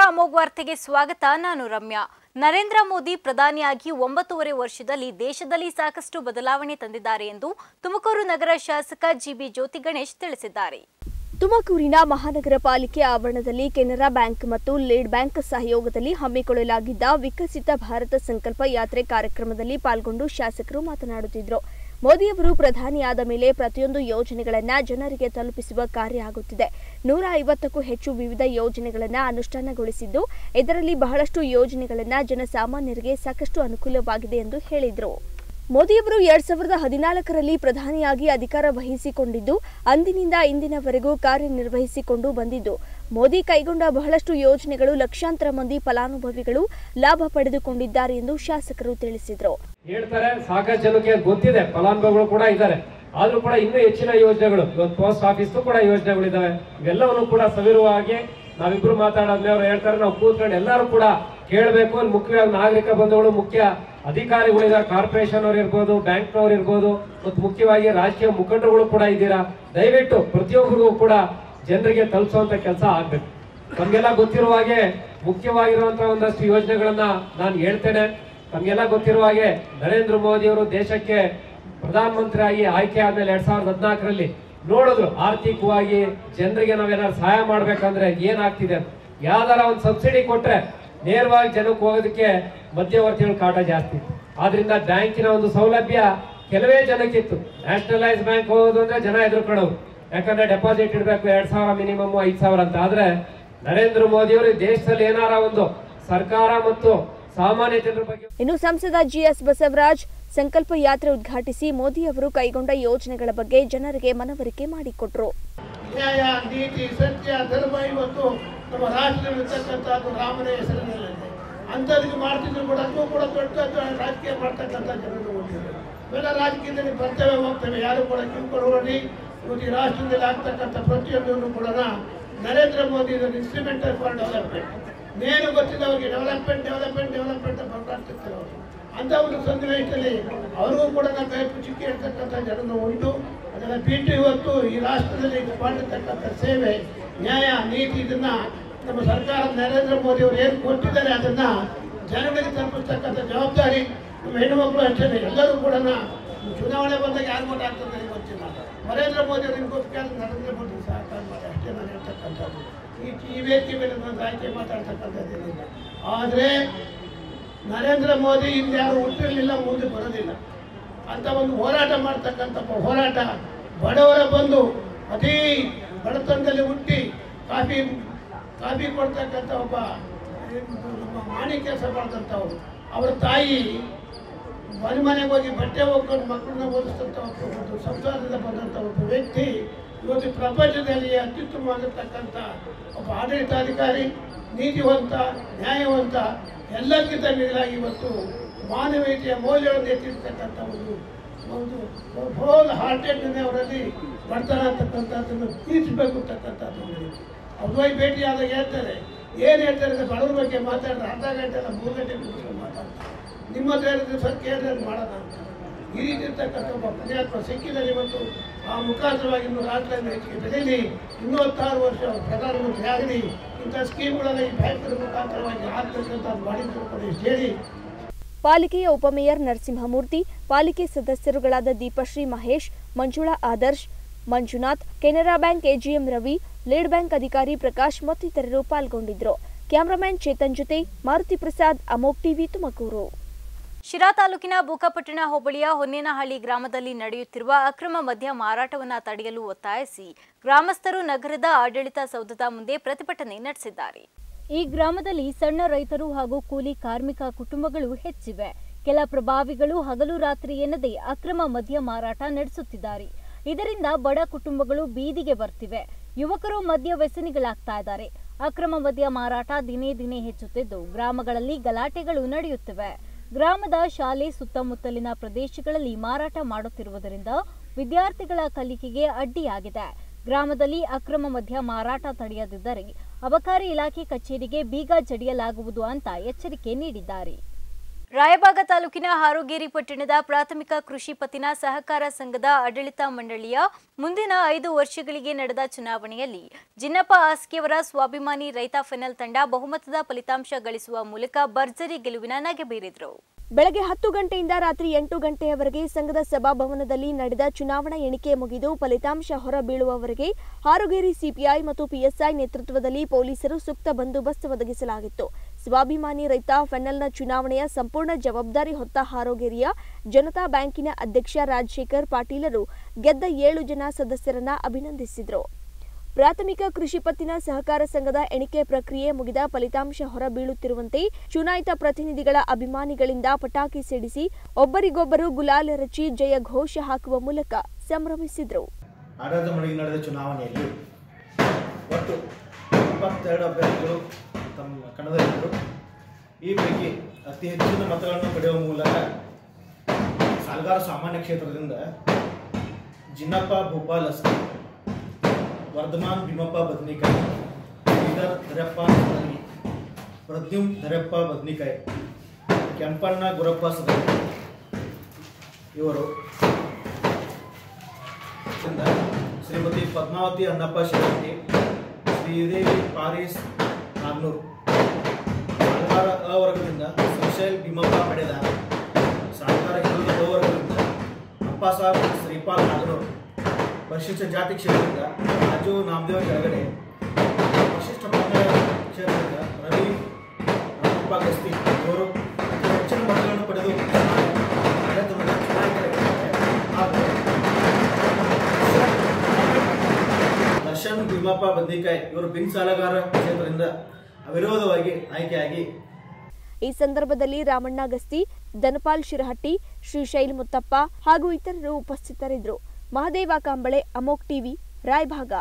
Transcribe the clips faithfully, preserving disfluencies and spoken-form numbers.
ಅಮೋಘ ವಾರ್ತೆಗೆ ಸ್ವಾಗತ. ನಾನು ರಮ್ಯಾ. ನರೇಂದ್ರ ಮೋದಿ ಪ್ರಧಾನಿಯಾಗಿ ಒಂಬತ್ತೂವರೆ ವರ್ಷದಲ್ಲಿ ದೇಶದಲ್ಲಿ ಸಾಕಷ್ಟು ಬದಲಾವಣೆ ತಂದಿದ್ದಾರೆ ಎಂದು ತುಮಕೂರು ನಗರ ಶಾಸಕ ಜಿಬಿ ಜ್ಯೋತಿ ಗಣೇಶ್ ತಿಳಿಸಿದ್ದಾರೆ. ತುಮಕೂರಿನ ಮಹಾನಗರ ಪಾಲಿಕೆ ಆವರಣದಲ್ಲಿ ಕೆನರಾ ಬ್ಯಾಂಕ್ ಮತ್ತು ಲೀಡ್ ಬ್ಯಾಂಕ್ ಸಹಯೋಗದಲ್ಲಿ ಹಮ್ಮಿಕೊಳ್ಳಲಾಗಿದ್ದ ವಿಕಸಿತ ಭಾರತ ಸಂಕಲ್ಪ ಯಾತ್ರೆ ಕಾರ್ಯಕ್ರಮದಲ್ಲಿ ಪಾಲ್ಗೊಂಡು ಶಾಸಕರು ಮಾತನಾಡುತ್ತಿದ್ದರು. ಮೋದಿಯವರು ಪ್ರಧಾನಿಯಾದ ಮೇಲೆ ಪ್ರತಿಯೊಂದು ಯೋಜನೆಗಳನ್ನು ಜನರಿಗೆ ತಲುಪಿಸುವ ಕಾರ್ಯ ಆಗುತ್ತಿದೆ. ನೂರ ಐವತ್ತಕ್ಕೂ ಹೆಚ್ಚು ವಿವಿಧ ಯೋಜನೆಗಳನ್ನು ಅನುಷ್ಠಾನಗೊಳಿಸಿದ್ದು, ಇದರಲ್ಲಿ ಬಹಳಷ್ಟು ಯೋಜನೆಗಳನ್ನು ಜನಸಾಮಾನ್ಯರಿಗೆ ಸಾಕಷ್ಟು ಅನುಕೂಲವಾಗಿದೆ ಎಂದು ಹೇಳಿದರು. ಮೋದಿಯವರು ಎರಡ್ ಸಾವಿರದ ಹದಿನಾಲ್ಕರಲ್ಲಿ ಪ್ರಧಾನಿಯಾಗಿ ಅಧಿಕಾರ ವಹಿಸಿಕೊಂಡಿದ್ದು, ಅಂದಿನಿಂದ ಇಂದಿನವರೆಗೂ ಕಾರ್ಯನಿರ್ವಹಿಸಿಕೊಂಡು ಬಂದಿದ್ದು, ಮೋದಿ ಕೈಗೊಂಡ ಬಹಳಷ್ಟು ಯೋಜನೆಗಳು ಲಕ್ಷಾಂತರ ಮಂದಿ ಫಲಾನುಭವಿಗಳು ಲಾಭ ಪಡೆದುಕೊಂಡಿದ್ದಾರೆ ಎಂದು ಶಾಸಕರು ತಿಳಿಸಿದರು. ಹೇಳ್ತಾರೆ ಸಾಕಷ್ಟು ಜನಕ್ಕೆ ಗೊತ್ತಿದೆ, ಫಲಾನುಭವಿಗಳು ಕೂಡ ಇದ್ದಾರೆ. ಆದ್ರೂ ಕೂಡ ಇನ್ನೂ ಹೆಚ್ಚಿನ ಯೋಜನೆಗಳು, ಇವತ್ತು ಪೋಸ್ಟ್ ಆಫೀಸ್ ಕೂಡ ಯೋಜನೆಗಳು ಇದಾವೆ. ಇವೆಲ್ಲವನ್ನು ಕೂಡ ಸವಿರವಾಗಿ ನಾವಿಬ್ರು ಮಾತಾಡೋದ್ಮೇಲೆ ಅವ್ರು ಹೇಳ್ತಾರೆ, ನಾವು ಕೂತ್ಕೊಂಡು ಎಲ್ಲರೂ ಕೂಡ ಕೇಳಬೇಕು. ಮುಖ್ಯವಾಗಿ ನಾಗರಿಕ ಬಂಧುಗಳು, ಮುಖ್ಯ ಅಧಿಕಾರಿಗಳಿದ್ದಾರೆ, ಕಾರ್ಪೊರೇಷನ್ ಅವ್ರು ಇರ್ಬೋದು, ಬ್ಯಾಂಕ್ನವ್ರು ಇರ್ಬೋದು, ಮತ್ತು ಮುಖ್ಯವಾಗಿ ರಾಜಕೀಯ ಮುಖಂಡರುಗಳು ಕೂಡ ಇದ್ದೀರಾ. ದಯವಿಟ್ಟು ಪ್ರತಿಯೊಬ್ಬರಿಗೂ ಕೂಡ ಜನರಿಗೆ ತಲುಪಿಸುವಂತ ಕೆಲಸ ಆಗ್ಬೇಕು. ನಮ್ಗೆಲ್ಲ ಗೊತ್ತಿರುವ ಹಾಗೆ ಮುಖ್ಯವಾಗಿರುವಂತಹ ಒಂದಷ್ಟು ಯೋಜನೆಗಳನ್ನ ನಾನು ಹೇಳ್ತೇನೆ. ನಮ್ಗೆಲ್ಲ ಗೊತ್ತಿರುವ ಹಾಗೆ ನರೇಂದ್ರ ಮೋದಿ ಅವರು ದೇಶಕ್ಕೆ ಪ್ರಧಾನಮಂತ್ರಿ ಆಗಿ ಆಯ್ಕೆ ಆದ್ಮೇಲೆ ಎರಡ್ ಸಾವಿರದ ಹದಿನಾಲ್ಕರಲ್ಲಿ ನೋಡಿದ್ರು ಆರ್ಥಿಕವಾಗಿ ಜನರಿಗೆ ನಾವೇನಾದ್ರು ಸಹಾಯ ಮಾಡ್ಬೇಕಂದ್ರೆ ಏನಾಗ್ತಿದೆ. ಯಾವ್ದಾರ ಒಂದು ಸಬ್ಸಿಡಿ ಕೊಟ್ರೆ ನೇರವಾಗಿ ಜನಕ್ಕೆ ಹೋಗೋದಕ್ಕೆ ಮಧ್ಯವರ್ತಿಗಳ ಕಾಟ ಜಾಸ್ತಿ. ಆದ್ರಿಂದ ಬ್ಯಾಂಕಿನ ಒಂದು ಸೌಲಭ್ಯ ಕೆಲವೇ ಜನಕ್ಕಿತ್ತು. ನ್ಯಾಷನಲೈಸ್ ಬ್ಯಾಂಕ್ ಹೋಗೋದು ಅಂದ್ರೆ ಜನ ಎದುರುಕೊಳ್ಳೋರು, ಯಾಕಂದ್ರೆ ಡೆಪಾಸಿಟ್ ಇಡಬೇಕು ಎರಡ್ ಸಾವಿರ ಮಿನಿಮಮ್ ಐದ್ ಸಾವಿರ ಅಂತ. ಆದ್ರೆ ನರೇಂದ್ರ ಮೋದಿ ಅವರು ದೇಶದಲ್ಲಿ ಏನಾರ ಒಂದು ಸರ್ಕಾರ ಮತ್ತು ಸಾಮಾನ್ಯ ಜನರ ಬಗ್ಗೆ. ಇನ್ನು ಸಂಸದ ಜಿಎಸ್ ಬಸವರಾಜ್ ಸಂಕಲ್ಪ ಯಾತ್ರೆ ಉದ್ಘಾಟಿಸಿ ಮೋದಿ ಅವರು ಕೈಗೊಂಡ ಯೋಜನೆಗಳ ಬಗ್ಗೆ ಜನರಿಗೆ ಮನವರಿಕೆ ಮಾಡಿಕೊಟ್ರು. ನ್ಯಾಯ, ನೀತಿ, ಸತ್ಯ, ಧರ್ಮ ಇವತ್ತು ನಮ್ಮ ರಾಷ್ಟ್ರದಲ್ಲಿರ್ತಕ್ಕಂಥದ್ದು ರಾಮನ ಹೆಸರಿನಲ್ಲಿದೆ. ಅಂಥದಕ್ಕೆ ಮಾಡ್ತಿದ್ರು ಕೂಡ ಅದಕ್ಕೂ ಕೂಡ ದೊಡ್ಡ ರಾಜಕೀಯ ಮಾಡ್ತಕ್ಕಂಥ ಜನರು ಹೋಗಿದ್ದಾರೆ. ಇವೆಲ್ಲ ರಾಜಕೀಯದಲ್ಲಿ ಬರ್ತವೆ ಹೋಗ್ತವೆ, ಯಾರು ಕೂಡ ಕಿಂಕೊಡೋಡಿ. ಇವತ್ತು ಈ ರಾಷ್ಟ್ರದಲ್ಲಿ ಆಗ್ತಕ್ಕಂಥ ಪ್ರತಿಯೊಂದನ್ನು ಕೂಡ Narendra Modi instrumental for development, ನೇನು ಗೊತ್ತಿದ್ದವರಿಗೆ ಡೆವಲಪ್ಮೆಂಟ್ ಡೆವಲಪ್ಮೆಂಟ್ ಡೆವಲಪ್ಮೆಂಟ್ ಅಂತ ಮಾತಾಡ್ತಿರ್ತಾರೆ ಅವರು. ಅಂತ ಒಂದು ಸನ್ನಿವೇಶದಲ್ಲಿ ಅವ್ರಿಗೂ ಕೂಡ ನಾವು ಕೈ ಚಿಕ್ಕಿ ಇರ್ತಕ್ಕಂಥ ಜನರು ಉಂಟು. ಅದನ್ನು ಬಿಟ್ಟು ಇವತ್ತು ಈ ರಾಷ್ಟ್ರದಲ್ಲಿ ಮಾಡಿರ್ತಕ್ಕಂಥ ಸೇವೆ, ನ್ಯಾಯ, ನೀತಿ, ಇದನ್ನ ನಮ್ಮ ಸರ್ಕಾರ ನರೇಂದ್ರ ಮೋದಿ ಅವರು ಏನು ಕೊಟ್ಟಿದ್ದಾರೆ ಅದನ್ನ ಜನಗಳಿಗೆ ತಲುಪಿಸ್ತಕ್ಕಂಥ ಜವಾಬ್ದಾರಿ ನಮ್ಮ ಹೆಣ್ಣುಮಕ್ಕಳು ಅಷ್ಟೇ. ಎಲ್ಲರೂ ಕೂಡ ಚುನಾವಣೆ ಬಂದಾಗ ಯಾರು ಮೋಟ ಆಗ್ತದೆ ಗೊತ್ತಿಲ್ಲ. ನರೇಂದ್ರ ಮೋದಿ ಅವ್ರಿಗೆ ಗೊತ್ತಿಲ್ಲ, ನರೇಂದ್ರ ಮೋದಿ ಸಹಕಾರ ಮಾಡಿ ಅಷ್ಟೇ ನಾನು ಹೇಳ್ತಕ್ಕಂಥದ್ದು. ಈ ಈ ವೇದಿಕೆ ಮೇಲೆ ನಾನು ಆಯ್ಕೆ ಮಾತಾಡ್ತಕ್ಕಂಥದ್ದೇನಿಲ್ಲ. ಆದರೆ ನರೇಂದ್ರ ಮೋದಿ ಇನ್ಯಾರು ಹುಟ್ಟಿರಲಿಲ್ಲ, ಮುಂದೆ ಬರೋದಿಲ್ಲ ಅಂತ ಒಂದು ಹೋರಾಟ ಮಾಡ್ತಕ್ಕಂಥ ಹೋರಾಟ. ಬಡವರ ಬಂದು ಅತೀ ಬಡತನದಲ್ಲಿ ಹುಟ್ಟಿ ಕಾಫಿ ಕಾಫಿ ಕೊಡ್ತಕ್ಕಂಥ ಒಬ್ಬ ಮಾಣಿ ಕೆಲಸ ಮಾಡ್ತಂಥವ್ರು, ಅವರ ತಾಯಿ ಮನೆ ಮನೆಗೆ ಹೋಗಿ ಬಟ್ಟೆ ಹೋಗ್ಕೊಂಡು ಮಕ್ಕಳನ್ನ ಓದಿಸ್ತಂಥ ಒಂದು ಸಂಸಾರದಿಂದ ಬಂದಂಥ ಒಬ್ಬ ವ್ಯಕ್ತಿ ಇವತ್ತು ಪ್ರಪಂಚದಲ್ಲಿ ಅತ್ಯುತ್ತಮವಾಗಿರ್ತಕ್ಕಂಥ ಒಬ್ಬ ಆಡಳಿತಾಧಿಕಾರಿ, ನೀತಿವಂತ, ನ್ಯಾಯವಂತ, ಎಲ್ಲಕ್ಕಿಂತ ಮೇಲಾಗಿ ಇವತ್ತು ಮಾನವೀಯತೆಯ ಮೌಲ್ಯಗಳನ್ನು ಎತ್ತಿರ್ತಕ್ಕಂಥ ಒಂದು ಒಂದು ಹೋಲ್ ಹಾರ್ಟೆಡ್ನೇ ಅವರಲ್ಲಿ ಬರ್ತಾನೆ ಅಂತಕ್ಕಂಥದ್ದನ್ನು ತೀರಿಸಬೇಕು ಅಂತಕ್ಕಂಥದ್ದು. ಅವ್ರು ಹೋಗಿ ಭೇಟಿಯಾದಾಗ ಹೇಳ್ತಾರೆ, ಏನು ಹೇಳ್ತಾರೆ ಅಂದರೆ ಬಡವ್ರ ಬಗ್ಗೆ ಮಾತಾಡಿದ್ರೆ ಅರ್ಧ ಗಂಟೆ ಅಲ್ಲ ಮೂರು ಗಂಟೆ ಕೂತ್ಕೊಂಡು ಮಾತಾಡ್ತಾರೆ. ನಿಮ್ಮ ಹತ್ರ ಹೇಳಿದ್ರೆ ಸರ್ ಕೇಳಿದ್ರೆ ಮಾಡೋಣ ಅಂತ. ಈ ರೀತಿ ಇರ್ತಕ್ಕಂಥ ಒಬ್ಬ ಪುಣ್ಯಾತ್ಮ ಸಿಕ್ಕಿದರೆ ಇವತ್ತು ಆ ಮುಖಾಂತರವಾಗಿ ಇನ್ನು ರಾಷ್ಟ್ರದಿಂದ ಹೆಚ್ಚಿಗೆ ಬೆಳೀಲಿ, ಇನ್ನೂ ಹತ್ತಾರು ವರ್ಷ ಪ್ರಧಾನಮಂತ್ರಿ ಆಗಲಿ, ಇಂಥ ಸ್ಕೀಮ್ಗಳನ್ನು ಈ ಬ್ಯಾಂಕರ ಮುಖಾಂತರವಾಗಿ ಆಗ್ತಕ್ಕಂಥ ಮಾಡಿದ್ರು ಕೂಡ ಹೇಳಿ. ಪಾಲಿಕೆಯ ಉಪಮೇಯರ್ ನರಸಿಂಹಮೂರ್ತಿ, ಪಾಲಿಕೆ ಸದಸ್ಯರುಗಳಾದ Deepashree Mahesh, Manjula Adarsh, Manjunath, Canara bank AGM Ravi, lead bank ಅಧಿಕಾರಿ ಪ್ರಕಾಶ್ ಮತ್ತಿತರರು ಪಾಲ್ಗೊಂಡಿದ್ದರು. ಕ್ಯಾಮರಾಮನ್ ಚೇತನ್ ಜೊತೆ ಮಾರುತಿ ಪ್ರಸಾದ್, ಅಮೋಘ್ ಟಿವಿ, ತುಮಕೂರು. ಶಿರಾ ತಾಲೂಕಿನ ಬೂಕಪಟ್ಟಣ ಹೋಬಳಿಯ ಹೊನ್ನೇನಹಳ್ಳಿ ಗ್ರಾಮದಲ್ಲಿ ನಡೆಯುತ್ತಿರುವ ಅಕ್ರಮ ಮದ್ಯ ಮಾರಾಟವನ್ನು ತಡೆಯಲು ಒತ್ತಾಯಿಸಿ ಗ್ರಾಮಸ್ಥರು ನಗರದ ಆಡಳಿತ ಸೌಧದ ಮುಂದೆ ಪ್ರತಿಭಟನೆ ನಡೆಸಿದ್ದಾರೆ. ಈ ಗ್ರಾಮದಲ್ಲಿ ಸಣ್ಣ ರೈತರು ಹಾಗೂ ಕೂಲಿ ಕಾರ್ಮಿಕ ಕುಟುಂಬಗಳು ಹೆಚ್ಚಿವೆ. ಕೆಲ ಪ್ರಭಾವಿಗಳು ಹಗಲು ರಾತ್ರಿ ಎನ್ನದೇ ಅಕ್ರಮ ಮದ್ಯ ಮಾರಾಟ ನಡೆಸುತ್ತಿದ್ದಾರೆ. ಇದರಿಂದ ಬಡ ಕುಟುಂಬಗಳು ಬೀದಿಗೆ ಬರ್ತಿವೆ. ಯುವಕರು ಮದ್ಯ ವ್ಯಸನಿಗಳಾಗ್ತಾ ಇದ್ದಾರೆ. ಅಕ್ರಮ ಮದ್ಯ ಮಾರಾಟ ದಿನೇ ದಿನೇ ಹೆಚ್ಚುತ್ತಿದ್ದು ಗ್ರಾಮಗಳಲ್ಲಿ ಗಲಾಟೆಗಳು ನಡೆಯುತ್ತಿವೆ. ಗ್ರಾಮದ ಶಾಲೆ ಸುತ್ತಮುತ್ತಲಿನ ಪ್ರದೇಶಗಳಲ್ಲಿ ಮಾರಾಟ ಮಾಡುತ್ತಿರುವುದರಿಂದ ವಿದ್ಯಾರ್ಥಿಗಳ ಕಲಿಕೆಗೆ ಅಡ್ಡಿಯಾಗಿದೆ. ಗ್ರಾಮದಲ್ಲಿ ಅಕ್ರಮ ಮದ್ಯ ಮಾರಾಟ ತಡೆಯದಿದ್ದರೆ ಅಬಕಾರಿ ಇಲಾಖೆ ಕಚೇರಿಗೆ ಬೀಗ ಜಡಿಯಲಾಗುವುದು ಅಂತ ಎಚ್ಚರಿಕೆ ನೀಡಿದ್ದಾರೆ. ರಾಯಬಾಗ ತಾಲೂಕಿನ ಹಾರೋಗೇರಿ ಪಟ್ಟಣದ ಪ್ರಾಥಮಿಕ ಕೃಷಿ ಪತ್ತಿನ ಸಹಕಾರ ಸಂಘದ ಆಡಳಿತ ಮಂಡಳಿಯ ಮುಂದಿನ ಐದು ವರ್ಷಗಳಿಗೆ ನಡೆದ ಚುನಾವಣೆಯಲ್ಲಿ ಜಿನ್ನಪ್ಪ ಆಸ್ಕಿಯವರ ಸ್ವಾಭಿಮಾನಿ ರೈತ ಫೈನಲ್ ತಂಡ ಬಹುಮತದ ಫಲಿತಾಂಶ ಗಳಿಸುವ ಮೂಲಕ ಭರ್ಜರಿ ಗೆಲುವಿನ ನಗೆ ಬೀರಿದರು. ಬೆಳಗ್ಗೆ ಹತ್ತು ಗಂಟೆಯಿಂದ ರಾತ್ರಿ ಎಂಟು ಗಂಟೆಯವರೆಗೆ ಸಂಘದ ಸಭಾಭವನದಲ್ಲಿ ನಡೆದ ಚುನಾವಣಾ ಎಣಿಕೆ ಮುಗಿದು ಫಲಿತಾಂಶ ಹೊರಬೀಳುವವರೆಗೆ ಹಾರೋಗೇರಿ ಸಿಪಿಐ ಮತ್ತು ಪಿಎಸ್ಐ ನೇತೃತ್ವದಲ್ಲಿ ಪೊಲೀಸರು ಸೂಕ್ತ ಬಂದೋಬಸ್ತ್ ಒದಗಿಸಲಾಗಿತ್ತು. ಸ್ವಾಭಿಮಾನಿ ರೈತ ಫೈನಲ್ನ ಚುನಾವಣೆಯ ಸಂಪೂರ್ಣ ಜವಾಬ್ದಾರಿ ಹೊತ್ತ ಹಾರೋಗೇರಿಯ ಜನತಾ ಬ್ಯಾಂಕಿನ ಅಧ್ಯಕ್ಷ ರಾಜಶೇಖರ್ ಪಾಟೀಲರು ಗೆದ್ದ ಏಳು ಜನ ಸದಸ್ಯರನ್ನ ಅಭಿನಂದಿಸಿದರು. ಪ್ರಾಥಮಿಕ ಕೃಷಿ ಪತ್ತಿನ ಸಹಕಾರ ಸಂಘದ ಎಣಿಕೆ ಪ್ರಕ್ರಿಯೆ ಮುಗಿದ ಫಲಿತಾಂಶ ಹೊರಬೀಳುತ್ತಿರುವಂತೆ ಚುನಾಯಿತ ಪ್ರತಿನಿಧಿಗಳ ಅಭಿಮಾನಿಗಳಿಂದ ಪಟಾಕಿ ಸಿಡಿಸಿ ಒಬ್ಬರಿಗೊಬ್ಬರು ಗುಲಾಲ್ ರಚಿ ಜಯ ಘೋಷ ಹಾಕುವ ಮೂಲಕ ಸಂಭ್ರಮಿಸಿದರು. ಆಡಳಿತ ಮಂಡಳಿ ನಡೆದ ಚುನಾವಣೆಯಲ್ಲಿ ಒಟ್ಟು ಇಪ್ಪತ್ತೆರಡು ಅಭ್ಯರ್ಥಿಗಳು ತಮ್ಮ ಕಣದಲ್ಲಿದ್ದರು. ಈ ಪೈಕಿ ಅತಿ ಹೆಚ್ಚಿನ ಮತಗಳನ್ನು ಪಡೆಯುವ ಮೂಲಕ ಸಾಲಗಾರ ಸಾಮಾನ್ಯ ಕ್ಷೇತ್ರದಿಂದ ಜಿನ್ನಪ್ಪ ಭೂಪಾಲ್ ಅಸ್ಕಿ, ವರ್ಧಮಾನ್ ಭೀಮಪ್ಪ ಬದ್ನಿಕಾಯಿ, ಬೀದರ್ ಧರೆಪ್ಪ ಸದಗಿ, ಪ್ರದ್ಯುಮ್ ಧರೆಪ್ಪ ಬದ್ನಿಕಾಯಿ, ಕೆಂಪಣ್ಣ ಗುರಪ್ಪ ಸದಗಿ ಇವರು ಶ್ರೀಮತಿ ಪದ್ಮಾವತಿ ಅನ್ನಪ್ಪ ಶಿವಟ್ಟಿ, ಶ್ರೀದೇವಿ ಪಾರೀಸ್ ನಾಗ್ನೂರ್, ಸಾಲಗಾರ ಅ ವರ್ಗದಿಂದ ಶ್ರೀಶೈಲ್ ಭೀಮಪ್ಪ ಪಡೆದ, ಸಾಲಗಾರ ಹಿಂದುಳಿದ ಅ ವರ್ಗದಿಂದ ಅಪ್ಪಸಾಬ್ ಶ್ರೀಪಾಲ್ ನಾಗ್ನೂರ್, ಪರಿಶಿಷ್ಟ ಜಾತಿ ಕ್ಷೇತ್ರದಿಂದ ರಾಜು ನಾಮದೇವ ಕೆಳಗಡೆ, ಪರಿಶಿಷ್ಟ ಪಂಗಡ ಕ್ಷೇತ್ರದಿಂದ ರವಿ ರಾಮಪ್ಪ ಗಸ್ತಿ ಇವರು ಹೆಚ್ಚಿನ ಮತಗಳನ್ನು ಪಡೆದು ಹಾಗೂ ದರ್ಶನ್ ಭೀಮಪ್ಪ ಬದ್ನಿಕಾಯಿ ಇವರು ಬಿನ್ ಸಾಲಗಾರ ಕ್ಷೇತ್ರದಿಂದ ಅವಿರೋಧವಾಗಿ ಆಯ್ಕೆಯಾಗಿ. ಈ ಸಂದರ್ಭದಲ್ಲಿ ರಾಮಣ್ಣ ಗಸ್ತಿ, ಧನಪಾಲ್ ಶಿರಹಟ್ಟಿ, ಶ್ರೀಶೈಲ್ ಮುತ್ತಪ್ಪ ಹಾಗೂ ಇತರರು ಉಪಸ್ಥಿತರಿದ್ದರು. ಮಹದೇವ ಕಾಂಬಳೆ, ಅಮೋಕ್ ಟಿವಿ, ರಾಯಭಾಗ.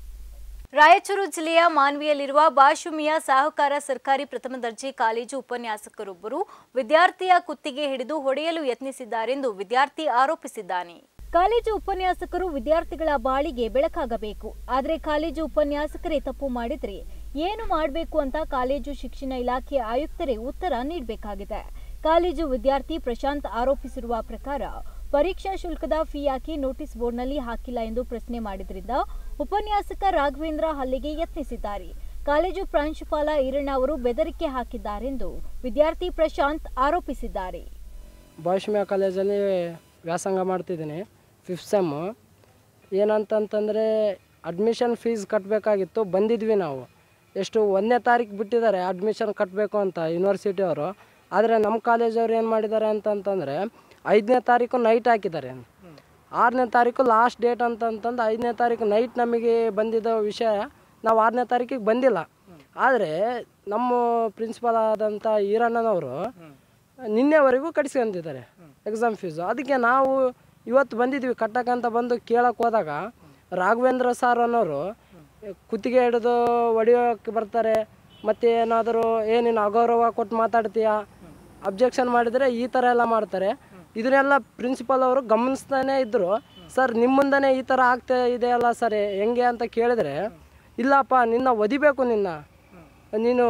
ರಾಯಚೂರು ಜಿಲ್ಲೆಯ ಮಾನ್ವಿಯಲ್ಲಿರುವ ಬಾಶುಮಿಯಾ ಸಾಹುಕಾರ ಸರ್ಕಾರಿ ಪ್ರಥಮ ದರ್ಜೆ ಕಾಲೇಜು ಉಪನ್ಯಾಸಕರೊಬ್ಬರು ವಿದ್ಯಾರ್ಥಿಯ ಕುತ್ತಿಗೆ ಹಿಡಿದು ಹೊಡೆಯಲು ಯತ್ನಿಸಿದ್ದಾರೆಂದು ವಿದ್ಯಾರ್ಥಿ ಆರೋಪಿಸಿದ್ದಾನೆ. ಕಾಲೇಜು ಉಪನ್ಯಾಸಕರು ವಿದ್ಯಾರ್ಥಿಗಳ ಬಾಳಿಗೆ ಬೆಳಕಾಗಬೇಕು. ಆದರೆ ಕಾಲೇಜು ಉಪನ್ಯಾಸಕರೇ ತಪ್ಪು ಮಾಡಿದರೆ ಏನು ಮಾಡಬೇಕು ಅಂತ ಕಾಲೇಜು ಶಿಕ್ಷಣ ಇಲಾಖೆ ಆಯುಕ್ತರೇ ಉತ್ತರ ನೀಡಬೇಕಾಗಿದೆ. ಕಾಲೇಜು ವಿದ್ಯಾರ್ಥಿ ಪ್ರಶಾಂತ್ ಆರೋಪಿಸಿರುವ ಪ್ರಕಾರ ಪರೀಕ್ಷಾ ಶುಲ್ಕದ ಫೀ ಹಾಕಿ ನೋಟಿಸ್ ಬೋರ್ಡ್ನಲ್ಲಿ ಹಾಕಿಲ್ಲ ಎಂದು ಪ್ರಶ್ನೆ ಮಾಡಿದ್ರಿಂದ ಉಪನ್ಯಾಸಕ ರಾಘವೇಂದ್ರ ಹಲ್ಲೆಗೆ ಯತ್ನಿಸಿದ್ದಾರೆ. ಕಾಲೇಜು ಪ್ರಾಂಶುಪಾಲ ಈರಣ್ಣ ಅವರು ಬೆದರಿಕೆ ಹಾಕಿದ್ದಾರೆಂದು ವಿದ್ಯಾರ್ಥಿ ಪ್ರಶಾಂತ್ ಆರೋಪಿಸಿದ್ದಾರೆ. ಬಾಶುಮಿಯಾ ಕಾಲೇಜಲ್ಲಿ ವ್ಯಾಸಂಗ ಮಾಡ್ತಿದ್ದೀನಿ, ಫಿಫ್ತ್ ಸೆಮ್ಮು. ಏನಂತಂತಂದರೆ ಅಡ್ಮಿಷನ್ ಫೀಸ್ ಕಟ್ಟಬೇಕಾಗಿತ್ತು, ಬಂದಿದ್ವಿ ನಾವು. ಎಷ್ಟು ಒಂದನೇ ತಾರೀಕು ಬಿಟ್ಟಿದ್ದಾರೆ ಅಡ್ಮಿಷನ್ ಕಟ್ಟಬೇಕು ಅಂತ ಯೂನಿವರ್ಸಿಟಿಯವರು. ಆದರೆ ನಮ್ಮ ಕಾಲೇಜವ್ರು ಏನು ಮಾಡಿದ್ದಾರೆ ಅಂತಂತಂದರೆ ಐದನೇ ತಾರೀಕು ನೈಟ್ ಹಾಕಿದ್ದಾರೆ. ಆರನೇ ತಾರೀಕು ಲಾಸ್ಟ್ ಡೇಟ್ ಅಂತಂತಂದು ಐದನೇ ತಾರೀಕು ನೈಟ್ ನಮಗೆ ಬಂದಿದ್ದ ವಿಷಯ ನಾವು ಆರನೇ ತಾರೀಕಿಗೆ ಬಂದಿಲ್ಲ. ಆದರೆ ನಮ್ಮ ಪ್ರಿನ್ಸಿಪಾಲ್ ಆದಂಥ ಈರಣ್ಣನವರು ನಿನ್ನೆವರೆಗೂ ಕಟ್ಸ್ಕೊಂತಿದ್ದಾರೆ ಎಕ್ಸಾಮ್ ಫೀಸು. ಅದಕ್ಕೆ ನಾವು ಇವತ್ತು ಬಂದಿದ್ವಿ ಕಟ್ಟಕ್ಕಂತ ಬಂದು ಕೇಳಕ್ಕೆ ಹೋದಾಗ ರಾಘವೇಂದ್ರ ಸರ್ ಅನ್ನೋರು ಕುತ್ತಿಗೆ ಹಿಡಿದು ಹೊಡಿಯೋಕ್ಕೆ ಬರ್ತಾರೆ. ಮತ್ತು ಏನಾದರೂ ಏನೇನು ಅಗೌರವ ಕೊಟ್ಟು ಮಾತಾಡ್ತೀಯಾ, ಅಬ್ಜೆಕ್ಷನ್ ಮಾಡಿದರೆ ಈ ಥರ ಎಲ್ಲ ಮಾಡ್ತಾರೆ. ಇದನ್ನೆಲ್ಲ ಪ್ರಿನ್ಸಿಪಾಲ್ ಅವರು ಗಮನಿಸ್ತಾನೆ ಇದ್ದರು. ಸರ್ ನಿಮ್ಮ ಮುಂದೆ ಈ ಥರ ಆಗ್ತಾ ಇದೆಯಲ್ಲ ಸರ್ ಹೆಂಗೆ ಅಂತ ಕೇಳಿದರೆ, ಇಲ್ಲಪ್ಪ ನಿನ್ನ ಒದಿಬೇಕು, ನಿನ್ನ ನೀನು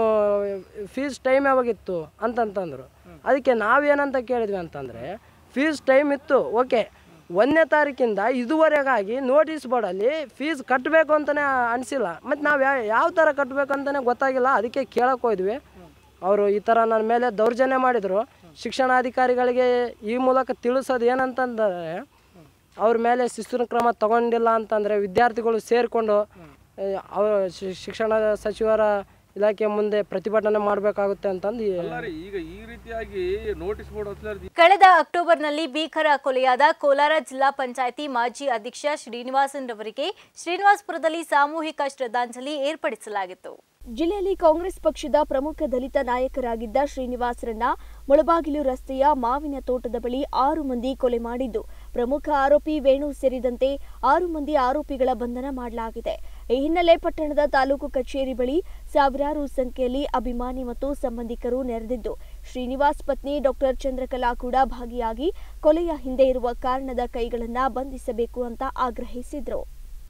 ಫೀಸ್ ಟೈಮ್ ಯಾವಾಗಿತ್ತು ಅಂತಂತಂದರು. ಅದಕ್ಕೆ ನಾವೇನಂತ ಕೇಳಿದ್ವಿ ಅಂತಂದರೆ, ಫೀಸ್ ಟೈಮ್ ಇತ್ತು ಓಕೆ, ಒಂದನೇ ತಾರೀಕಿಂದ ಇದುವರೆಗಾಗಿ ನೋಟಿಸ್ ಬೋರ್ಡಲ್ಲಿ ಫೀಸ್ ಕಟ್ಟಬೇಕು ಅಂತಲೇ ಅನಿಸಿಲ್ಲ. ಮತ್ತು ನಾವು ಯಾವ ಯಾವ ಥರ ಕಟ್ಟಬೇಕು ಅಂತಲೇ ಗೊತ್ತಾಗಿಲ್ಲ. ಅದಕ್ಕೆ ಕೇಳಕ್ಕೆ ಹೋದ್ವಿ. ಅವರು ಈ ಥರ ನನ್ನ ಮೇಲೆ ದೌರ್ಜನ್ಯ ಮಾಡಿದರು. ಶಿಕ್ಷಣಾಧಿಕಾರಿಗಳಿಗೆ ಈ ಮೂಲಕ ತಿಳಿಸೋದು ಏನಂತಂದರೆ, ಅವ್ರ ಮೇಲೆ ಶಿಸ್ತಿನ ಕ್ರಮ ತಗೊಂಡಿಲ್ಲ ಅಂತಂದರೆ ವಿದ್ಯಾರ್ಥಿಗಳು ಸೇರಿಕೊಂಡು ಅವ್ರ ಶಿಕ್ಷಣ ಸಚಿವರ ಇಲಾಖೆ ಮುಂದೆ ಪ್ರತಿಭಟನೆ ಮಾಡಬೇಕಾಗುತ್ತೆ ಅಂತಂದು ಈಗ ಈ ರೀತಿಯಾಗಿ ನೋಟಿಸ್ ಬೋರ್ಡ್. ಕಳೆದ ಅಕ್ಟೋಬರ್ನಲ್ಲಿ ಭೀಕರ ಕೊಲೆಯಾದ ಕೋಲಾರ ಜಿಲ್ಲಾ ಪಂಚಾಯಿತಿ ಮಾಜಿ ಅಧ್ಯಕ್ಷ ಶ್ರೀನಿವಾಸನ್ ರವರಿಗೆ ಶ್ರೀನಿವಾಸಪುರದಲ್ಲಿ ಸಾಮೂಹಿಕ ಶ್ರದ್ಧಾಂಜಲಿ ಏರ್ಪಡಿಸಲಾಗಿತ್ತು. ಜಿಲ್ಲೆಯಲ್ಲಿ ಕಾಂಗ್ರೆಸ್ ಪಕ್ಷದ ಪ್ರಮುಖ ದಲಿತ ನಾಯಕರಾಗಿದ್ದ ಶ್ರೀನಿವಾಸರನ್ನ ಮುಳಬಾಗಿಲು ರಸ್ತೆಯ ಮಾವಿನ ತೋಟದ ಬಳಿ ಆರು ಮಂದಿ ಕೊಲೆ ಮಾಡಿದ್ದು, ಪ್ರಮುಖ ಆರೋಪಿ ವೇಣು ಸೇರಿದಂತೆ ಆರು ಮಂದಿ ಆರೋಪಿಗಳ ಬಂಧನ ಮಾಡಲಾಗಿದೆ. ಈ ಹಿನ್ನೆಲೆ ಪಟ್ಟಣದ ತಾಲೂಕು ಕಚೇರಿ ಬಳಿ ಸಾವಿರಾರು ಸಂಖ್ಯೆಯಲ್ಲಿ ಅಭಿಮಾನಿ ಮತ್ತು ಸಂಬಂಧಿಕರು ನೆರೆದಿದ್ದು, ಶ್ರೀನಿವಾಸ್ ಪತ್ನಿ ಡಾಕ್ಟರ್ ಚಂದ್ರಕಲಾ ಕೂಡ ಭಾಗಿಯಾಗಿ ಕೊಲೆಯ ಹಿಂದೆ ಇರುವ ಕಾರಣದ ಕೈಗಳನ್ನ ಬಂಧಿಸಬೇಕು ಅಂತ ಆಗ್ರಹಿಸಿದ್ರು.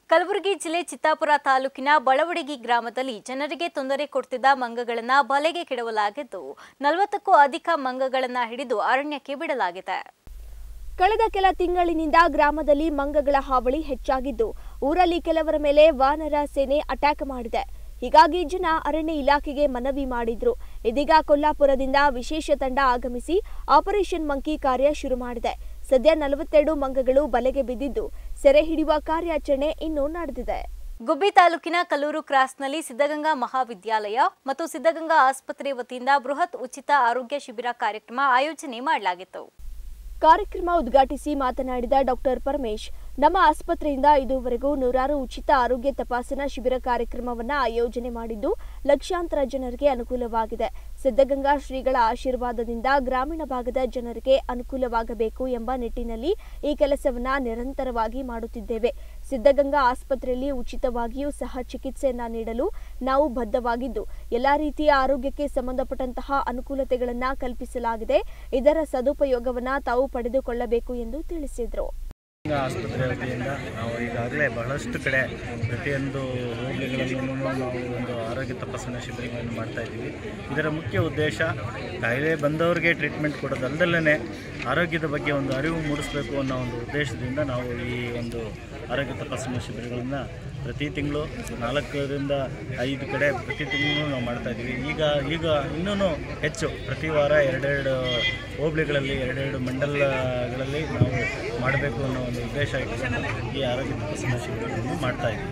ಕಲಬುರಗಿ ಜಿಲ್ಲೆ ಚಿತ್ತಾಪುರ ತಾಲೂಕಿನ ಬಳವಡಗಿ ಗ್ರಾಮದಲ್ಲಿ ಜನರಿಗೆ ತೊಂದರೆ ಕೊಡುತ್ತಿದ್ದ ಮಂಗಗಳನ್ನು ಬಲೆಗೆ ಕೆಡವಲಾಗಿದ್ದು ನಲವತ್ತಕ್ಕೂ ಅಧಿಕ ಮಂಗಗಳನ್ನು ಹಿಡಿದು ಅರಣ್ಯಕ್ಕೆ ಬಿಡಲಾಗಿದೆ. ಕಳೆದ ಕೆಲ ತಿಂಗಳಿನಿಂದ ಗ್ರಾಮದಲ್ಲಿ ಮಂಗಗಳ ಹಾವಳಿ ಹೆಚ್ಚಾಗಿದ್ದು ಊರಲ್ಲಿ ಕೆಲವರ ಮೇಲೆ ವಾನರ ಸೇನೆ ಅಟ್ಯಾಕ್ ಮಾಡಿದೆ. ಹೀಗಾಗಿ ಜನ ಅರಣ್ಯ ಇಲಾಖೆಗೆ ಮನವಿ ಮಾಡಿದ್ರು. ಇದೀಗ ಕೊಲ್ಲಾಪುರದಿಂದ ವಿಶೇಷ ತಂಡ ಆಗಮಿಸಿ ಆಪರೇಷನ್ ಮಂಕಿ ಕಾರ್ಯ ಶುರು ಮಾಡಿದೆ. ಸದ್ಯ ನಲವತ್ತೆರಡು ಮಂಗಗಳು ಬಲೆಗೆ ಬಿದ್ದಿದ್ದು ಸೆರೆ ಹಿಡಿಯುವ ಕಾರ್ಯಾಚರಣೆ ಇನ್ನೂ ನಡೆದಿದೆ. ಗುಬ್ಬಿ ತಾಲೂಕಿನ ಕಲ್ಲೂರು ಕ್ರಾಸ್ನಲ್ಲಿ ಸಿದ್ಧಗಂಗಾ ಮಹಾವಿದ್ಯಾಲಯ ಮತ್ತು ಸಿದ್ಧಗಂಗಾ ಆಸ್ಪತ್ರೆ ವತಿಯಿಂದ ಬೃಹತ್ ಉಚಿತ ಆರೋಗ್ಯ ಶಿಬಿರ ಕಾರ್ಯಕ್ರಮ ಆಯೋಜನೆ ಮಾಡಲಾಗಿತ್ತು. ಕಾರ್ಯಕ್ರಮ ಉದ್ಘಾಟಿಸಿ ಮಾತನಾಡಿದ ಡಾಕ್ಟರ್ ಪರಮೇಶ್, ನಮ್ಮ ಆಸ್ಪತ್ರೆಯಿಂದ ಇದುವರೆಗೂ ನೂರಾರು ಉಚಿತ ಆರೋಗ್ಯ ತಪಾಸಣಾ ಶಿಬಿರ ಕಾರ್ಯಕ್ರಮವನ್ನು ಆಯೋಜನೆ ಮಾಡಿದ್ದು ಲಕ್ಷಾಂತರ ಜನರಿಗೆ ಅನುಕೂಲವಾಗಿದೆ. ಸಿದ್ಧಗಂಗಾ ಶ್ರೀಗಳ ಆಶೀರ್ವಾದದಿಂದ ಗ್ರಾಮೀಣ ಭಾಗದ ಜನರಿಗೆ ಅನುಕೂಲವಾಗಬೇಕು ಎಂಬ ನಿಟ್ಟಿನಲ್ಲಿ ಈ ಕೆಲಸವನ್ನ ನಿರಂತರವಾಗಿ ಮಾಡುತ್ತಿದ್ದೇವೆ. ಸಿದ್ಧಗಂಗಾ ಆಸ್ಪತ್ರೆಯಲ್ಲಿ ಉಚಿತವಾಗಿಯೂ ಸಹ ಚಿಕಿತ್ಸೆಯನ್ನ ನೀಡಲು ನಾವು ಬದ್ಧವಾಗಿದ್ದು ಎಲ್ಲಾ ರೀತಿಯ ಆರೋಗ್ಯಕ್ಕೆ ಸಂಬಂಧಪಟ್ಟಂತಹ ಅನುಕೂಲತೆಗಳನ್ನು ಕಲ್ಪಿಸಲಾಗಿದೆ. ಇದರ ಸದುಪಯೋಗವನ್ನ ತಾವು ಪಡೆದುಕೊಳ್ಳಬೇಕು ಎಂದು ತಿಳಿಸಿದರು. ಆಸ್ಪತ್ರೆ ವತಿಯಿಂದ ನಾವು ಈಗಾಗಲೇ ಬಹಳಷ್ಟು ಕಡೆ ಪ್ರತಿಯೊಂದು ಹೋಬಳಿಗಳಲ್ಲೂ ನಾವು ಒಂದು ಆರೋಗ್ಯ ತಪಾಸಣಾ ಶಿಬಿರಗಳನ್ನು ಮಾಡ್ತಾ ಇದ್ದೀವಿ. ಇದರ ಮುಖ್ಯ ಉದ್ದೇಶ ಕಾಯಿಲೆ ಬಂದವರಿಗೆ ಟ್ರೀಟ್ಮೆಂಟ್ ಕೊಡೋದಲ್ಲದಲ್ಲೇ ಆರೋಗ್ಯದ ಬಗ್ಗೆ ಒಂದು ಅರಿವು ಮೂಡಿಸಬೇಕು ಅನ್ನೋ ಒಂದು ಉದ್ದೇಶದಿಂದ ನಾವು ಈ ಒಂದು ಆರೋಗ್ಯ ತಪಾಸಣಾ ಶಿಬಿರಗಳನ್ನು ಪ್ರತಿ ತಿಂಗಳು ನಾಲ್ಕರಿಂದ ಐದು ಕಡೆ ಪ್ರತಿ ತಿಂಗಳು ನಾವು ಮಾಡ್ತಾ ಇದ್ದೀವಿ. ಈಗ ಈಗ ಇನ್ನೂ ಹೆಚ್ಚು ಪ್ರತಿ ವಾರ ಎರಡೆರಡು ಹೋಬಳಿಗಳಲ್ಲಿ ಎರಡೆರಡು ಮಂಡಲಗಳಲ್ಲಿ ನಾವು ಮಾಡಬೇಕು ಅನ್ನೋ ಒಂದು ಉದ್ದೇಶ ಇಟ್ಕೊಂಡು ಈ ಆರೋಗ್ಯ ತಪಾಸಣಾ ಶಿಬಿರಗಳನ್ನು ಮಾಡ್ತಾ ಇದ್ದೀವಿ.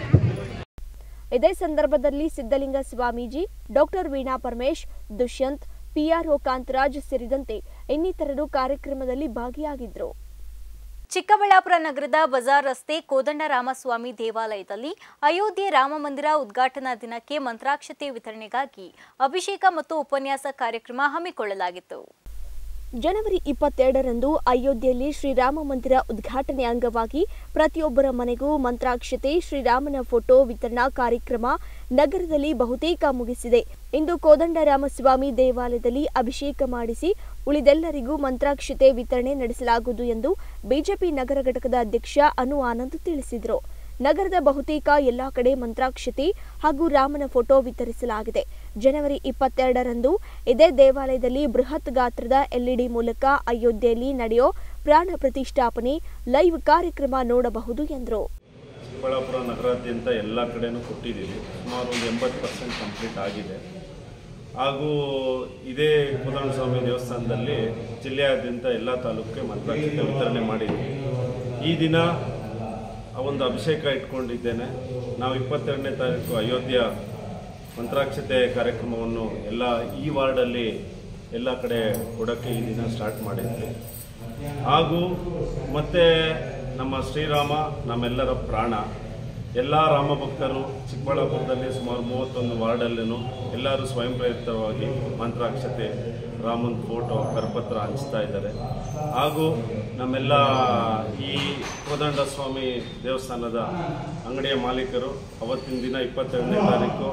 ಇದೇ ಸಂದರ್ಭದಲ್ಲಿ ಸಿದ್ದಲಿಂಗ ಸ್ವಾಮೀಜಿ, ಡಾಕ್ಟರ್ ವೀಣಾ ಪರಮೇಶ್, ದುಷ್ಯಂತ್, ಪಿಆರ್ಒ ಕಾಂತರಾಜ್ ಸೇರಿದಂತೆ ಇನ್ನಿತರರು ಕಾರ್ಯಕ್ರಮದಲ್ಲಿ ಭಾಗಿಯಾಗಿದ್ದರು. ಚಿಕ್ಕಬಳ್ಳಾಪುರ ನಗರದ ಬಜಾರ್ ರಸ್ತೆ ಕೋದಂಡರಾಮಸ್ವಾಮಿ ದೇವಾಲಯದಲ್ಲಿ ಅಯೋಧ್ಯೆ ರಾಮಮಂದಿರ ಉದ್ಘಾಟನಾ ದಿನಕ್ಕೆ ಮಂತ್ರಾಕ್ಷತೆ ವಿತರಣೆಗಾಗಿ ಅಭಿಷೇಕ ಮತ್ತು ಉಪನ್ಯಾಸ ಕಾರ್ಯಕ್ರಮ ಹಮ್ಮಿಕೊಳ್ಳಲಾಗಿತ್ತು. ಜನವರಿ ಇಪ್ಪತ್ತೆರಡರಂದು ಅಯೋಧ್ಯೆಯಲ್ಲಿ ಶ್ರೀರಾಮ ಮಂದಿರ ಉದ್ಘಾಟನೆ ಅಂಗವಾಗಿ ಪ್ರತಿಯೊಬ್ಬರ ಮನೆಗೂ ಮಂತ್ರಾಕ್ಷತೆ, ಶ್ರೀರಾಮನ ಫೋಟೋ ವಿತರಣಾ ಕಾರ್ಯಕ್ರಮ ನಗರದಲ್ಲಿ ಬಹುತೇಕ ಮುಗಿಸಿದೆ. ಇಂದು ಕೋದಂಡರಾಮಸ್ವಾಮಿ ದೇವಾಲಯದಲ್ಲಿ ಅಭಿಷೇಕ ಮಾಡಿಸಿ ಉಳಿದೆಲ್ಲರಿಗೂ ಮಂತ್ರಾಕ್ಷತೆ ವಿತರಣೆ ನಡೆಸಲಾಗುವುದು ಎಂದು ಬಿಜೆಪಿ ನಗರ ಘಟಕದ ಅಧ್ಯಕ್ಷ ಅನು ಆನಂದ್ ತಿಳಿಸಿದರು. ನಗರದ ಬಹುತೇಕ ಎಲ್ಲಾ ಕಡೆ ಮಂತ್ರಾಕ್ಷತೆ ಹಾಗೂ ರಾಮನ ಫೋಟೋ ವಿತರಿಸಲಾಗಿದೆ. ಜನವರಿ ಇಪ್ಪತ್ತೆರಡರಂದು ಇದೇ ದೇವಾಲಯದಲ್ಲಿ ಬೃಹತ್ ಗಾತ್ರದ ಎಲ್ಇಡಿ ಮೂಲಕ ಅಯೋಧ್ಯೆಯಲ್ಲಿ ನಡೆಯೋ ಪ್ರಾಣ ಪ್ರತಿಷ್ಠಾಪನೆ ಲೈವ್ ಕಾರ್ಯಕ್ರಮ ನೋಡಬಹುದು ಎಂದರು. ಚಿಕ್ಕಬಳ್ಳಾಪುರ ನಗರಾದ್ಯಂತ ಎಲ್ಲ ಕಡೆನೂ ಕೊಟ್ಟಿದ್ದೀವಿ. ಸುಮಾರು ಒಂದು ಎಂಬತ್ತು ಪರ್ಸೆಂಟ್ ಕಂಪ್ಲೀಟ್ ಆಗಿದೆ. ಹಾಗೂ ಇದೇ ಕೋದಂಡಸ್ವಾಮಿ ದೇವಸ್ಥಾನದಲ್ಲಿ ಜಿಲ್ಲೆಯಾದ್ಯಂತ ಎಲ್ಲ ತಾಲೂಕಿಗೆ ಮಂತ್ರಾಕ್ಷತೆ ವಿತರಣೆ ಮಾಡಿದ್ದೀವಿ. ಈ ದಿನ ಒಂದು ಅಭಿಷೇಕ ಇಟ್ಕೊಂಡಿದ್ದೇನೆ. ನಾವು ಇಪ್ಪತ್ತೆರಡನೇ ತಾರೀಕು ಅಯೋಧ್ಯ ಮಂತ್ರಾಕ್ಷತೆ ಕಾರ್ಯಕ್ರಮವನ್ನು ಎಲ್ಲ ಈ ವಾರ್ಡಲ್ಲಿ ಎಲ್ಲ ಕಡೆ ಕೊಡೋಕ್ಕೆ ಈ ದಿನ ಸ್ಟಾರ್ಟ್ ಮಾಡಿದ್ವಿ. ಹಾಗೂ ಮತ್ತು ನಮ್ಮ ಶ್ರೀರಾಮ ನಮ್ಮೆಲ್ಲರ ಪ್ರಾಣ. ಎಲ್ಲ ರಾಮ ಭಕ್ತರು ಚಿಕ್ಕಬಳ್ಳಾಪುರದಲ್ಲಿ ಸುಮಾರು ಮೂವತ್ತೊಂದು ವಾರ್ಡಲ್ಲೂ ಎಲ್ಲರೂ ಸ್ವಯಂ ಪ್ರೇರಿತವಾಗಿ ಮಂತ್ರಾಕ್ಷತೆ, ರಾಮನ ಫೋಟೋ, ಕರಪತ್ರ ಹಂಚ್ತಾ ಇದ್ದಾರೆ. ಹಾಗೂ ನಮ್ಮೆಲ್ಲ ಈ ಕೋದಂಡಸ್ವಾಮಿ ದೇವಸ್ಥಾನದ ಅಂಗಡಿಯ ಮಾಲೀಕರು ಅವತ್ತಿನ ದಿನ ಇಪ್ಪತ್ತೆರಡನೇ ತಾರೀಕು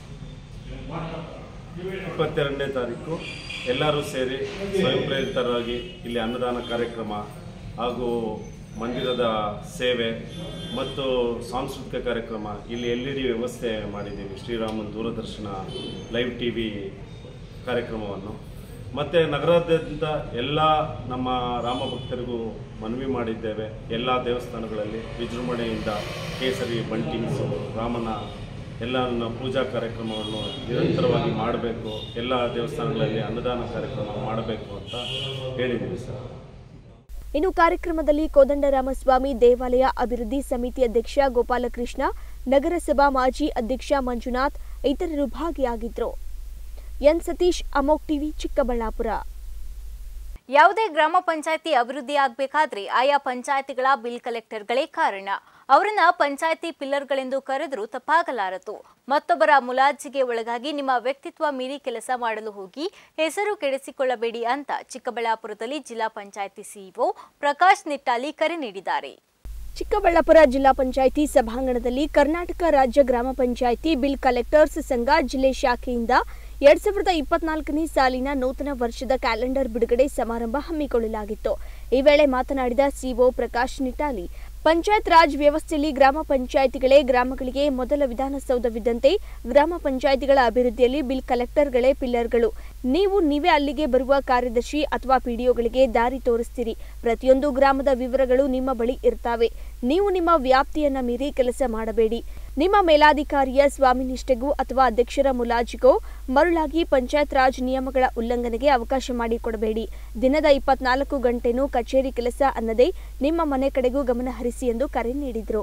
ಇಪ್ಪತ್ತೆರಡನೇ ತಾರೀಕು ಎಲ್ಲರೂ ಸೇರಿ ಸ್ವಯಂ ಪ್ರೇರಿತರಾಗಿ ಇಲ್ಲಿ ಅನ್ನದಾನ ಕಾರ್ಯಕ್ರಮ ಹಾಗೂ ಮಂದಿರದ ಸೇವೆ ಮತ್ತು ಸಾಂಸ್ಕೃತಿಕ ಕಾರ್ಯಕ್ರಮ, ಇಲ್ಲಿ ಎಲ್ ಇ ಡಿ ವ್ಯವಸ್ಥೆ ಮಾಡಿದ್ದೀವಿ. ಶ್ರೀರಾಮನ್ ದೂರದರ್ಶನ ಲೈವ್ ಟಿ ವಿ ಕಾರ್ಯಕ್ರಮವನ್ನು ಮತ್ತು ನಗರಾದ್ಯಂತ ಎಲ್ಲ ನಮ್ಮ ರಾಮ ಭಕ್ತರಿಗೂ ಮನವಿ ಮಾಡಿದ್ದೇವೆ. ಎಲ್ಲ ದೇವಸ್ಥಾನಗಳಲ್ಲಿ ವಿಜೃಂಭಣೆಯಿಂದ ಕೇಸರಿ, ಬಂಟಿಂಗ್ಸು, ರಾಮನ ಎಲ್ಲ ಪೂಜಾ ಕಾರ್ಯಕ್ರಮವನ್ನು ನಿರಂತರವಾಗಿ ಮಾಡಬೇಕು. ಎಲ್ಲ ದೇವಸ್ಥಾನಗಳಲ್ಲಿ ಅನ್ನದಾನ ಕಾರ್ಯಕ್ರಮ ಮಾಡಬೇಕು ಅಂತ ಹೇಳಿದ್ದೀವಿ ಸರ್. ಇನ್ನು ಕಾರ್ಯಕ್ರಮದಲ್ಲಿ ಕೋದಂಡರಾಮಸ್ವಾಮಿ ದೇವಾಲಯ ಅಭಿವೃದ್ಧಿ ಸಮಿತಿ ಅಧ್ಯಕ್ಷ ಗೋಪಾಲಕೃಷ್ಣ, ನಗರಸಭಾ ಮಾಜಿ ಅಧ್ಯಕ್ಷ ಮಂಜುನಾಥ್ ಇತರರು ಭಾಗಿಯಾಗಿದ್ದರು. ಎನ್ ಸತೀಶ್, ಅಮೋಕ್ ಟಿವಿ, ಚಿಕ್ಕಬಳ್ಳಾಪುರ. ಯಾವುದೇ ಗ್ರಾಮ ಪಂಚಾಯಿತಿ ಅಭಿವೃದ್ಧಿ ಆಗಬೇಕಾದ್ರೆ ಆಯಾ ಪಂಚಾಯಿತಿಗಳ ಬಿಲ್ ಕಲೆಕ್ಟರ್ಗಳೇ ಕಾರಣ. ಅವರನ್ನ ಪಂಚಾಯಿತಿ ಪಿಲ್ಲರ್ಗಳೆಂದು ಕರೆದರೂ ತಪ್ಪಾಗಲಾರದು. ಮತ್ತೊಬ್ಬರ ಮುಲಾಜಿಗೆ ಒಳಗಾಗಿ ನಿಮ್ಮ ವ್ಯಕ್ತಿತ್ವ ಮೀರಿ ಕೆಲಸ ಮಾಡಲು ಹೋಗಿ ಹೆಸರು ಕೆಡಿಸಿಕೊಳ್ಳಬೇಡಿ ಅಂತ ಚಿಕ್ಕಬಳ್ಳಾಪುರದಲ್ಲಿ ಜಿಲ್ಲಾ ಪಂಚಾಯಿತಿ ಸಿಇಒ ಪ್ರಕಾಶ್ ನಿಟ್ಟಾಲಿ ಕರೆ ನೀಡಿದ್ದಾರೆ. ಚಿಕ್ಕಬಳ್ಳಾಪುರ ಜಿಲ್ಲಾ ಪಂಚಾಯಿತಿ ಸಭಾಂಗಣದಲ್ಲಿ ಕರ್ನಾಟಕ ರಾಜ್ಯ ಗ್ರಾಮ ಪಂಚಾಯಿತಿ ಬಿಲ್ ಕಲೆಕ್ಟರ್ಸ್ ಸಂಘ ಜಿಲ್ಲೆ ಶಾಖೆಯಿಂದ ಎರಡ್ ಸಾವಿರದ ಇಪ್ಪತ್ನಾಲ್ಕನೇ ಸಾಲಿನ ನೂತನ ವರ್ಷದ ಕ್ಯಾಲೆಂಡರ್ ಬಿಡುಗಡೆ ಸಮಾರಂಭ ಹಮ್ಮಿಕೊಳ್ಳಲಾಗಿತ್ತು. ಈ ವೇಳೆ ಮಾತನಾಡಿದ ಸಿಇಒ ಪ್ರಕಾಶ್ ನಿಟ್ಟಾಲಿ, ಪಂಚಾಯತ್ ರಾಜ್ ವ್ಯವಸ್ಥೆಯಲ್ಲಿ ಗ್ರಾಮ ಪಂಚಾಯಿತಿಗಳೇ ಗ್ರಾಮಗಳಿಗೆ ಮೊದಲ ವಿಧಾನಸೌಧವಿದ್ದಂತೆ ಗ್ರಾಮ ಪಂಚಾಯಿತಿಗಳ ಅಭಿವೃದ್ಧಿಯಲ್ಲಿ ಬಿಲ್ ಕಲೆಕ್ಟರ್ಗಳೇ ಪಿಲ್ಲರ್ಗಳು. ನೀವು ನೀವೇ ಅಲ್ಲಿಗೆ ಬರುವ ಕಾರ್ಯದರ್ಶಿ ಅಥವಾ ಪಿಡಿಒಗಳಿಗೆ ದಾರಿ ತೋರಿಸ್ತೀರಿ. ಪ್ರತಿಯೊಂದು ಗ್ರಾಮದ ವಿವರಗಳು ನಿಮ್ಮ ಬಳಿ ಇರ್ತವೆ. ನೀವು ನಿಮ್ಮ ವ್ಯಾಪ್ತಿಯನ್ನ ಮೀರಿ ಕೆಲಸ ಮಾಡಬೇಡಿ. ನಿಮ್ಮ ಮೇಲಾಧಿಕಾರಿಯ ಸ್ವಾಮಿನಿಷ್ಠೆಗೂ ಅಥವಾ ಅಧ್ಯಕ್ಷರ ಮುಲಾಜಿಗೋ ಮರುಳಾಗಿ ಪಂಚಾಯತ್ ರಾಜ್ ನಿಯಮಗಳ ಉಲ್ಲಂಘನೆಗೆ ಅವಕಾಶ ಮಾಡಿಕೊಡಬೇಡಿ. ದಿನದ ಇಪ್ಪತ್ನಾಲ್ಕು ಗಂಟೆನೂ ಕಚೇರಿ ಕೆಲಸ ಅನ್ನದೇ ನಿಮ್ಮ ಮನೆ ಕಡೆಗೂ ಗಮನ ಹರಿಸಿ ಎಂದು ಕರೆ ನೀಡಿದರು.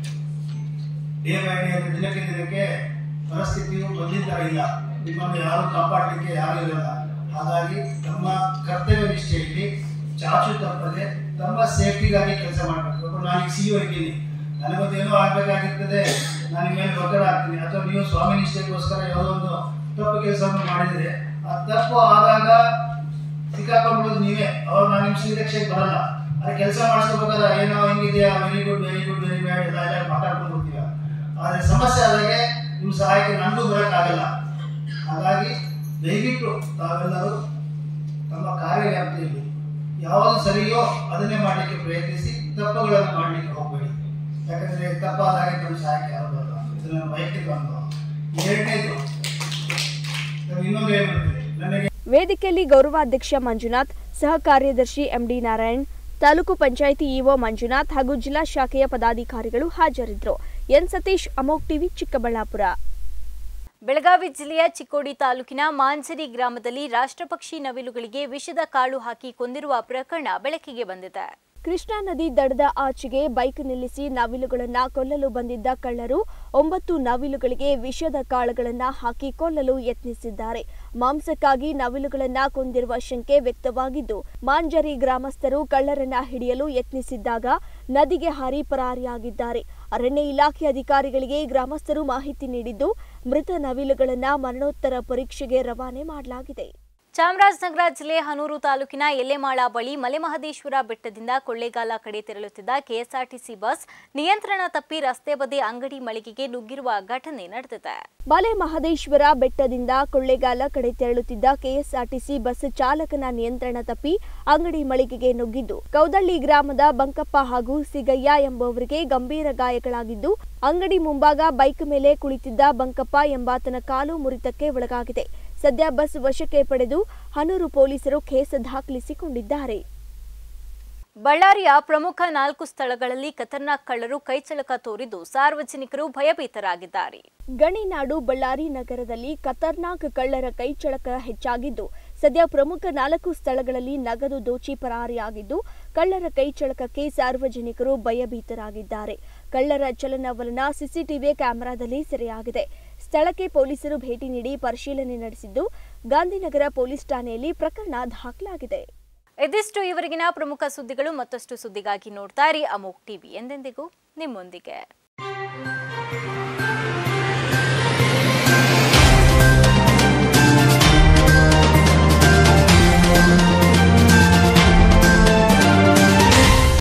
ದಿನಕ್ಕೆ ದಿನಕ್ಕೆ ಪರಿಸ್ಥಿತಿಯು ಬಂದಿದ್ದ ಇಲ್ಲ, ನಿಮ್ಮನ್ನು ಯಾರು ಕಾಪಾಡಲಿಕ್ಕೆ ಯಾರು ಇರಲ್ಲ. ಹಾಗಾಗಿ ತಮ್ಮ ಕರ್ತವ್ಯ ನಿಷ್ಠೆಯಲ್ಲಿ ಚಾಚು ತಪ್ಪದೆ ತಮ್ಮ ಸೇಫ್ಟಿಗಾಗಿ ಕೆಲಸ ಮಾಡಬೇಕು. ನಾನು ಸಿ ಇದ್ದೀನಿ, ನನಗೊಂದೇನೋ ಆಗಬೇಕಾಗಿರ್ತದೆ, ನಾನು ಮೇಲೆ ಒತ್ತಡ ಆಗ್ತೀನಿ, ಅಥವಾ ನೀವು ಸ್ವಾಮಿ ನಿಷ್ಠೆಗೋಸ್ಕರ ಯಾವುದೋ ಒಂದು ತಪ್ಪು ಕೆಲಸವನ್ನು ಮಾಡಿದರೆ ಆ ತಪ್ಪು ಆದಾಗ ಸಿಕ್ಕಾಕೊಂಡ್ಬಿಡೋದು ನೀವೇ. ಅವಾಗ ನಾನು ನಿಮ್ಮ ಶ್ರೀರಕ್ಷೆಗೆ ಬರಲ್ಲ. ಅದೇ ಕೆಲಸ ಮಾಡಿಸ್ಕೋಬೇಕಾದ್ರೆ ಏನೋ ಹಿಂಗಿದೆಯಾ, very good very good very bad ಎಲ್ಲ ಎಲ್ಲ ಮಾತಾಡ್ಕೊಂಡು ಹೋಗ್ತೀವ. ಆದರೆ ಸಮಸ್ಯೆ ಆದಾಗೆ ನಿಮ್ಮ ಸಹಾಯಕ್ಕೆ ನನಗೂ ಬರೋಕ್ಕಾಗಲ್ಲ. ಹಾಗಾಗಿ ದಯವಿಟ್ಟು ತಾವೆಲ್ಲರೂ ತಮ್ಮ ಕಾರ್ಯವ್ಯಾಪ್ತಿಯಲ್ಲಿ ಯಾವುದು ಸರಿಯೋ ಅದನ್ನೇ ಮಾಡಲಿಕ್ಕೆ ಪ್ರಯತ್ನಿಸಿ, ತಪ್ಪುಗಳನ್ನು ಮಾಡಲಿಕ್ಕೆ ಹೋಗಬೇಡಿ. ಯಾಕಂದ್ರೆ ತಪ್ಪಾದಾಗ ನಮ್ಮ ಸಹಾಯಕ್ಕೆ ಯಾರು ಬರಲ್ಲ. ಇದು ನನ್ನ ವೈಯಕ್ತಿಕ ಅನುಭವ. ಎರಡನೇದು ಇನ್ನೊಂದು ಹೇಳ್ಬಿಡ್ತೀನಿ, ನನಗೆ ವೇದಿಕೆಯಲ್ಲಿ ಗೌರವಾಧ್ಯಕ್ಷ ಮಂಜುನಾಥ್, ಸಹ ಕಾರ್ಯದರ್ಶಿ ಎಂಡಿ ನಾರಾಯಣ್, ತಾಲೂಕು ಪಂಚಾಯಿತಿ ಇಒ ಮಂಜುನಾಥ್ ಹಾಗೂ ಜಿಲ್ಲಾ ಶಾಖೆಯ ಪದಾಧಿಕಾರಿಗಳು ಹಾಜರಿದ್ದರು. ಎನ್ ಸತೀಶ್, ಅಮೋಕ್ ಟಿವಿ, ಚಿಕ್ಕಬಳ್ಳಾಪುರ. ಬೆಳಗಾವಿ ಜಿಲ್ಲೆಯ ಚಿಕ್ಕೋಡಿ ತಾಲೂಕಿನ ಮಾಂಜರಿ ಗ್ರಾಮದಲ್ಲಿ ರಾಷ್ಟ್ರಪಕ್ಷಿ ನವಿಲುಗಳಿಗೆ ವಿಷದ ಕಾಳು ಹಾಕಿ ಕೊಂದಿರುವ ಪ್ರಕರಣ ಬೆಳಕಿಗೆ ಬಂದಿದೆ. ಕೃಷ್ಣಾ ನದಿ ದಡದ ಆಚೆಗೆ ಬೈಕ್ ನಿಲ್ಲಿಸಿ ನವಿಲುಗಳನ್ನ ಕೊಲ್ಲಲು ಬಂದಿದ್ದ ಕಳ್ಳರು ಒಂಬತ್ತು ನವಿಲುಗಳಿಗೆ ವಿಷದ ಕಾಳುಗಳನ್ನ ಹಾಕಿ ಕೊಲ್ಲಲು ಯತ್ನಿಸಿದ್ದಾರೆ. ಮಾಂಸಕ್ಕಾಗಿ ನವಿಲುಗಳನ್ನ ಕೊಂದಿರುವ ಶಂಕೆ ವ್ಯಕ್ತವಾಗಿದ್ದು, ಮಾಂಜರಿ ಗ್ರಾಮಸ್ಥರು ಕಳ್ಳರನ್ನ ಹಿಡಿಯಲು ಯತ್ನಿಸಿದ್ದಾಗ ನದಿಗೆ ಹಾರಿ ಪರಾರಿಯಾಗಿದ್ದಾರೆ. ಅರಣ್ಯ ಇಲಾಖೆ ಅಧಿಕಾರಿಗಳಿಗೆ ಗ್ರಾಮಸ್ಥರು ಮಾಹಿತಿ ನೀಡಿದ್ದು, ಮೃತ ನವಿಲುಗಳನ್ನ ಮರಣೋತ್ತರ ಪರೀಕ್ಷೆಗೆ ರವಾನೆ ಮಾಡಲಾಗಿದೆ. ಚಾಮರಾಜನಗರ ಜಿಲ್ಲೆ ಹನೂರು ತಾಲೂಕಿನ ಎಲೆಮಾಳ ಬಳಿ ಮಲೆಮಹದೇಶ್ವರ ಬೆಟ್ಟದಿಂದ ಕೊಳ್ಳೇಗಾಲ ಕಡೆ ತೆರಳುತ್ತಿದ್ದ ಕೆಎಸ್ಆರ್ಟಿಸಿ ಬಸ್ ನಿಯಂತ್ರಣ ತಪ್ಪಿ ರಸ್ತೆ ಬದಿ ಅಂಗಡಿ ಮಳಿಗೆಗೆ ನುಗ್ಗಿರುವ ಘಟನೆ ನಡೆದಿದೆ. ಮಲೆಮಹದೇಶ್ವರ ಬೆಟ್ಟದಿಂದ ಕೊಳ್ಳೇಗಾಲ ಕಡೆ ತೆರಳುತ್ತಿದ್ದ ಕೆಎಸ್ಆರ್ಟಿಸಿ ಬಸ್ ಚಾಲಕನ ನಿಯಂತ್ರಣ ತಪ್ಪಿ ಅಂಗಡಿ ಮಳಿಗೆಗೆ ನುಗ್ಗಿದ್ದು, ಕೌದಳ್ಳಿ ಗ್ರಾಮದ ಬಂಕಪ್ಪ ಹಾಗೂ ಸಿಗಯ್ಯ ಎಂಬುವರಿಗೆ ಗಂಭೀರ ಗಾಯಗಳಾಗಿದ್ದು, ಅಂಗಡಿ ಮುಂಭಾಗ ಬೈಕ್ ಮೇಲೆ ಕುಳಿತಿದ್ದ ಬಂಕಪ್ಪ ಎಂಬಾತನ ಕಾಲು ಮುರಿತಕ್ಕೆ ಒಳಗಾಗಿದೆ. ಸದ್ಯ ಬಸ್ ವಶಕ್ಕೆ ಪಡೆದು ಹನೂರು ಪೊಲೀಸರು ಕೇಸ್ ದಾಖಲಿಸಿಕೊಂಡಿದ್ದಾರೆ. ಬಳ್ಳಾರಿಯ ಪ್ರಮುಖ ನಾಲ್ಕು ಸ್ಥಳಗಳಲ್ಲಿ ಖತರ್ನಾಕ್ ಕಳ್ಳರು ಕೈಚಳಕ ತೋರಿದ್ದು ಸಾರ್ವಜನಿಕರು ಭಯಭೀತರಾಗಿದ್ದಾರೆ. ಗಣಿನಾಡು ಬಳ್ಳಾರಿ ನಗರದಲ್ಲಿ ಖತರ್ನಾಕ್ ಕಳ್ಳರ ಕೈಚಳಕ ಹೆಚ್ಚಾಗಿದ್ದು, ಸದ್ಯ ಪ್ರಮುಖ ನಾಲ್ಕು ಸ್ಥಳಗಳಲ್ಲಿ ನಗದು ದೋಚಿ ಪರಾರಿಯಾಗಿದ್ದು, ಕಳ್ಳರ ಕೈಚಳಕಕ್ಕೆ ಸಾರ್ವಜನಿಕರು ಭಯಭೀತರಾಗಿದ್ದಾರೆ. ಕಳ್ಳರ ಚಲನವಲನ ಸಿಸಿಟಿವಿ ಕ್ಯಾಮೆರಾದಲ್ಲಿ ಸೆರೆಯಾಗಿದೆ. ಸ್ಥಳಕ್ಕೆ ಪೊಲೀಸರು ಭೇಟಿ ನೀಡಿ ಪರಿಶೀಲನೆ ನಡೆಸಿದ್ದು, ಗಾಂಧಿನಗರ ಪೊಲೀಸ್ ಠಾಣೆಯಲ್ಲಿ ಪ್ರಕರಣ ದಾಖಲಾಗಿದೆ. ಇದಿಷ್ಟು ಇವರಿಗಿನ ಪ್ರಮುಖ ಸುದ್ದಿಗಳು. ಮತ್ತಷ್ಟು ಸುದ್ದಿಗಾಗಿ ನೋಡ್ತಾ ಇರಿ ಅಮೋಕ್ ಟಿವಿ, ಎಂದೆಂದಿಗೂ ನಿಮ್ಮೊಂದಿಗೆ.